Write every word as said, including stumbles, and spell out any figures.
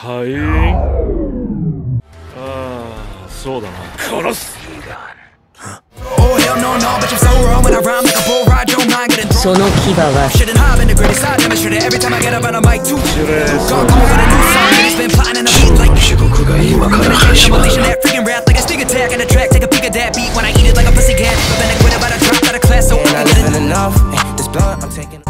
はい。ああ、そうだな。殺す。 その牙は地獄が今から始まる。